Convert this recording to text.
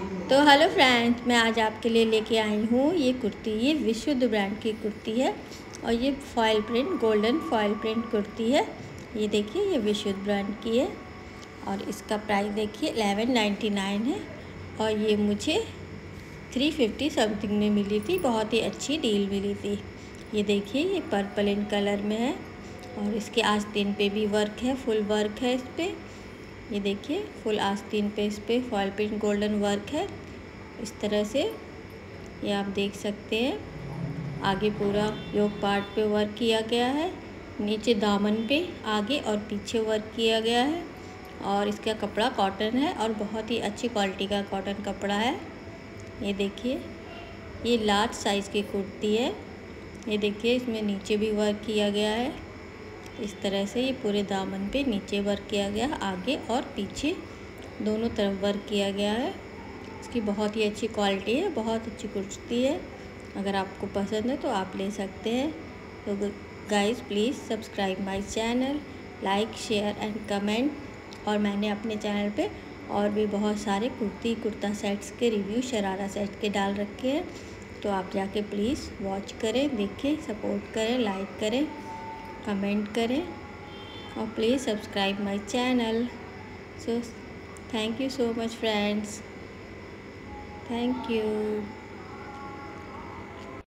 तो hello friends, मैं आज आपके लिए लेके आई हूँ ये कुर्ती। ये विशुद्ध ब्रांड की कुर्ती है और ये foil print, golden foil print kurti है। ये देखिए, ये विशुद्ध ब्रांड की है और इसका प्राइस देखिए 1199 है और ये मुझे 350 समथिंग में मिली थी। बहुत ही अच्छी डील मिली थी। ये देखिए, ये पर्पल इन कलर में है और इसके आस्तीन पे भी वर्क है, फुल वर्क है इस पर। ये देखिए, फुल आस्तीन पे इस पर फॉयल प्रिंट गोल्डन वर्क है इस तरह से। ये आप देख सकते हैं। आगे पूरा योक पार्ट पे वर्क किया गया है, नीचे दामन पे आगे और पीछे वर्क किया गया है और इसका कपड़ा कॉटन है और बहुत ही अच्छी क्वालिटी का कॉटन कपड़ा है। ये देखिए, ये लार्ज साइज़ की कुर्ती है। ये देखिए, इसमें नीचे भी वर्क किया गया है इस तरह से। ये पूरे दामन पे नीचे वर्क किया गया, आगे और पीछे दोनों तरफ वर्क किया गया है। इसकी बहुत ही अच्छी क्वालिटी है, बहुत अच्छी कुर्ती है। अगर आपको पसंद है तो आप ले सकते हैं। तो guys, please subscribe my channel, like share and comment. और मैंने अपने चैनल पे और भी बहुत सारे कुर्ती कुर्ता सेट्स के रिव्यू, शरारा सेट के डाल रखे हैं, तो आप जाके प्लीज़ वॉच करें, देखें, सपोर्ट करें, लाइक करें, कमेंट करें और please subscribe my channel. So thank you so much friends, thank you.